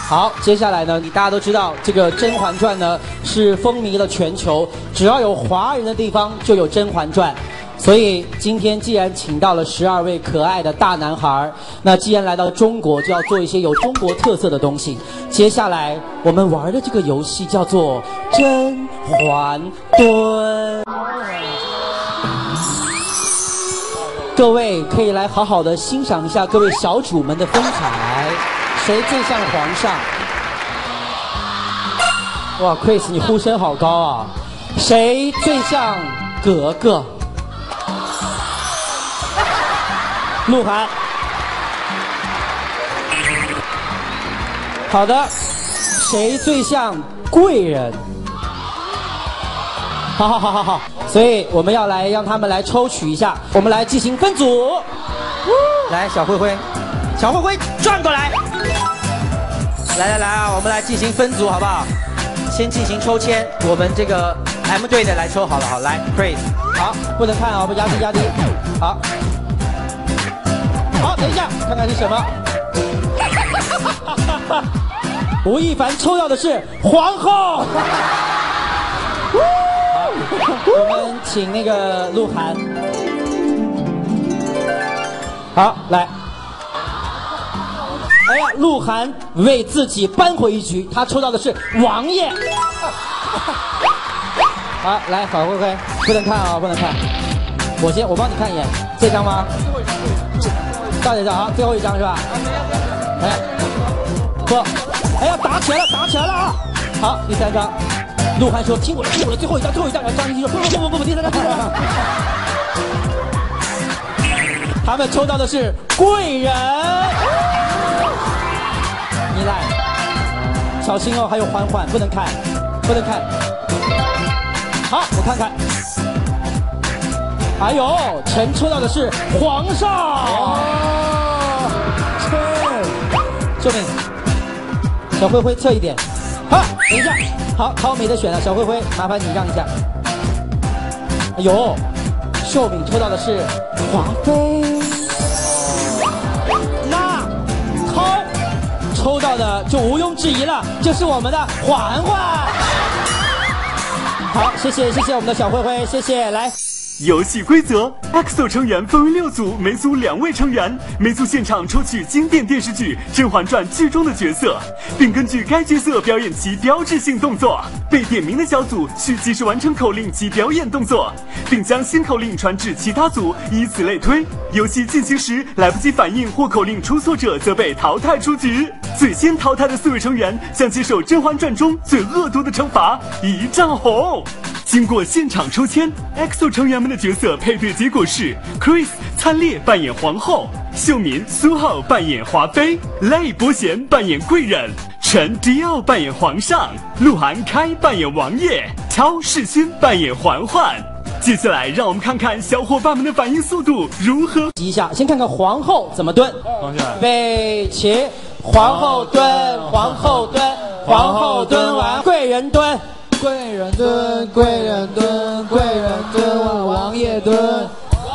好，接下来呢，大家都知道这个《甄嬛传》呢是风靡了全球，只要有华人的地方就有《甄嬛传》。所以今天既然请到了12位可爱的大男孩，那既然来到中国，就要做一些有中国特色的东西。接下来我们玩的这个游戏叫做甄嬛蹲。各位可以来好好的欣赏一下各位小主们的风采，谁最像皇上？哇 ，Chris， 你呼声好高啊！谁最像格格？鹿晗。好的，谁最像贵人？好，所以我们要来让他们来抽取一下，我们来进行分组。来，小灰灰转过来。来啊，我们来进行分组好不好？先进行抽签，我们这个 M 队的来抽好了，好，来 ，Praise， 好，不能看啊，我们压低，好，等一下，看看是什么。吴亦凡抽到的是皇后。我们请那个鹿晗。好，来。哎呀，鹿晗为自己扳回一局，他抽到的是王爷。好，来，小灰灰，不能看啊，不能看。我帮你看一眼，这张吗？大姐好，最后一张是吧？哎，不，哎呀，打起来了啊！好，第3张。鹿晗说：“听我的，最后一张。”然后张艺兴说：“不，第3张。”他们抽到的是贵人。你来，小心哦，还有嬛嬛，不能看。好，我看看。哎呦，陈抽到的是皇上。救命！小灰灰侧一点。好，等一下。好，涛没得选了，小灰灰，麻烦你让一下。哎呦，秀敏抽到的是华妃。那涛抽到的就毋庸置疑了，就是我们的嬛嬛。好，谢谢我们的小灰灰，谢谢，来。 游戏规则 ：EXO 成员分为6组，每组2位成员，每组现场抽取经典电视剧《甄嬛传》剧中的角色，并根据该角色表演其标志性动作。被点名的小组需及时完成口令及表演动作，并将新口令传至其他组，以此类推。游戏进行时来不及反应或口令出错者则被淘汰出局。最先淘汰的4位成员将接受《甄嬛传》中最恶毒的惩罚——一丈红。经过现场抽签 ，EXO 成员们的角色配对结果是 ：Chris 灿烈扮演皇后，秀敏苏浩扮演华妃，赖伯贤扮演贵人，陈迪奥扮演皇上，鹿晗开扮演王爷，超世勋扮演嬛嬛。接下来，让我们看看小伙伴们的反应速度如何。 一下，先看看皇后怎么蹲。预备起，皇后蹲，皇后完，贵人蹲。 贵人蹲，王爷蹲，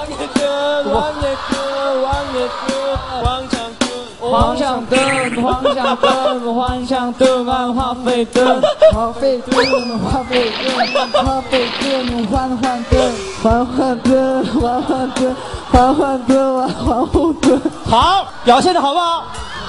皇上蹲，完华妃蹲，嬛嬛蹲，完皇后蹲。 好，表现的好不好？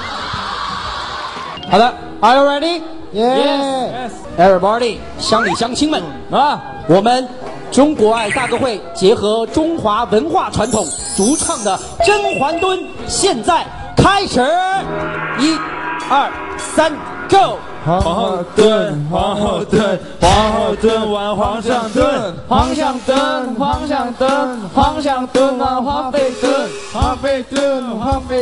好的 ，Are you ready? Yes. Everybody， 乡里乡亲们啊，我们中国爱大歌会结合中华文化传统独唱的《甄嬛蹲》，现在开始，1、2、3 ，Go！ 皇后蹲，完皇上蹲，皇上蹲，完华妃蹲，华妃蹲，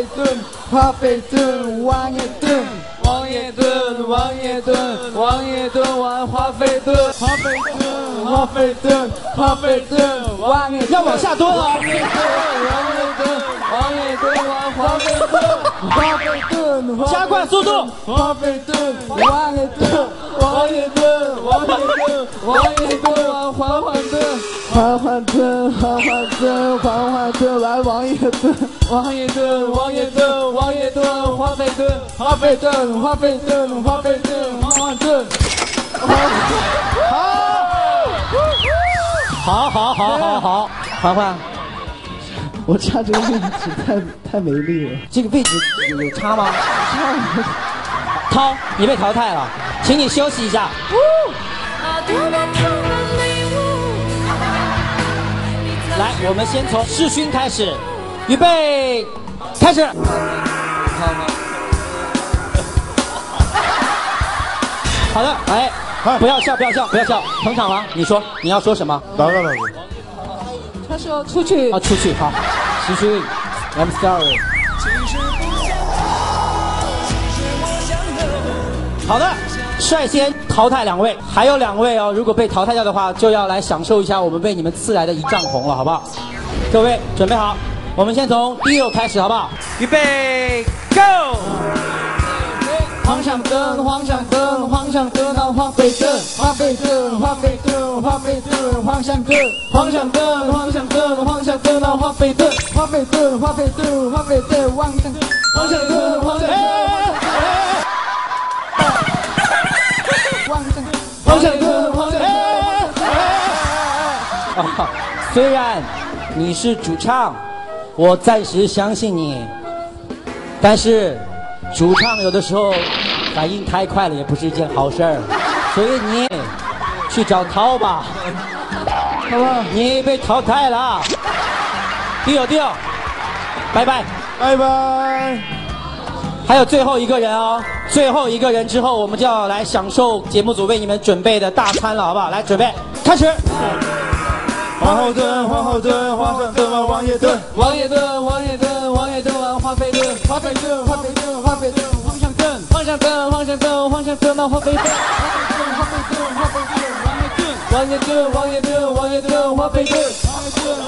王爷蹲。王爷蹲，完华妃蹲，华妃蹲，王爷要往下蹲啊！ 王爷蹲， 王爷炖完华费炖，华费炖， 加快速度， 华费炖，王爷炖，王爷炖，王爷炖，王爷炖完缓缓炖，缓缓炖，缓缓炖，缓缓炖完王爷炖，王爷炖，王爷炖，王爷炖，华费炖，华费炖，华费炖，华费炖，缓缓炖。 好，环环， 我掐这个位置太没力了。 这个位置有差吗？涛，你被淘汰了，请你休息一下。来，我们先从世勋开始，预备，开始。好的，哎，不要笑，捧场王，你说你要说什么？ 他说出去。 啊，出去，好，世勋 ，I'm sorry。好的，率先淘汰2位，还有2位哦。如果被淘汰掉的话，就要来享受一下我们为你们赐来的一帐红了，好不好？各位准备好，我们先从第1开始，好不好？预备 ，Go！ 皇上炖，皇上炖，皇上炖到华费炖，华费炖，华费炖，华费炖，皇上炖，皇上炖，皇上炖，皇上炖到华费炖，华费炖，华费炖，华费炖，皇上炖，皇上炖，皇上炖，皇上炖，皇上炖。 虽然你是主唱，我暂时相信你，但是主唱有的时候反应太快了，也不是一件好事儿，所以你去找涛吧。好吧，你被淘汰了。丢，拜拜。还有最后一个人哦，最后一个人之后，我们就要来享受节目组为你们准备的大餐了，好不好？来，准备，开始。 皇后炖，皇后炖，皇上炖完王爷炖，王爷炖，王爷炖，王爷炖完华妃炖，华妃炖，华妃炖，华妃炖，皇上炖，皇上炖，皇上炖，皇上炖到华妃炖，华妃炖，华妃炖，王爷炖，王爷炖，王爷炖，华妃炖，王爷炖，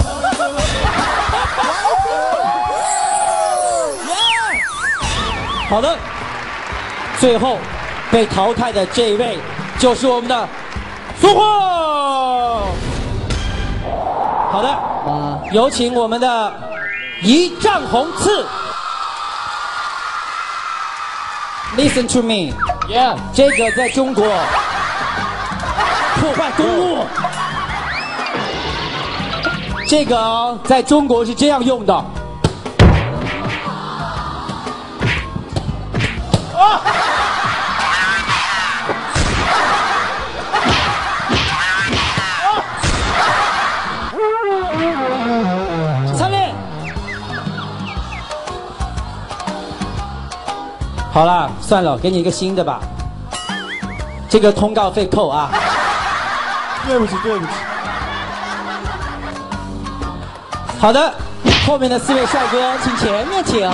好的，最后被淘汰的这一位就是我们的苏霍。好的，有请我们的一丈红次。Listen to me， 这个在中国破坏公物，这个在中国是这样用的。参练。好了，算了，给你一个新的吧。这个通告费扣啊。 对不起。 好的，后面的4位帅哥，请前面请。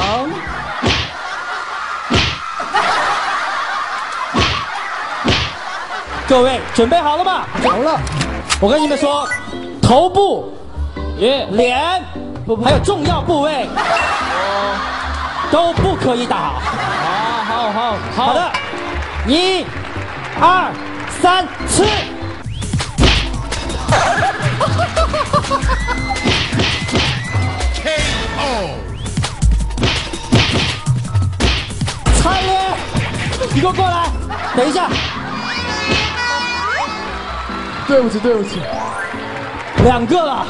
各位准备好了吗？ 好了。 我跟你们说，头部、脸，还有重要部位，都不可以打。好的，1、2、3，吃。参练，你给我过来，等一下。 对不起 2个了。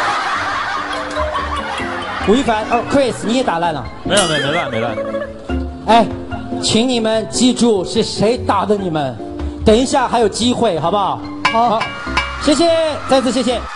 吴亦凡，Chris， 你也打烂了。 没烂。 哎，请你们记住是谁打的你们，等一下还有机会，好不好？好，谢谢，再次谢谢。